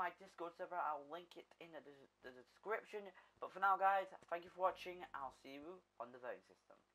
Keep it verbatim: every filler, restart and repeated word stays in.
my Discord server. I'll link it in the, the description. But for now, guys, thank you for watching. I'll see you on the voting system.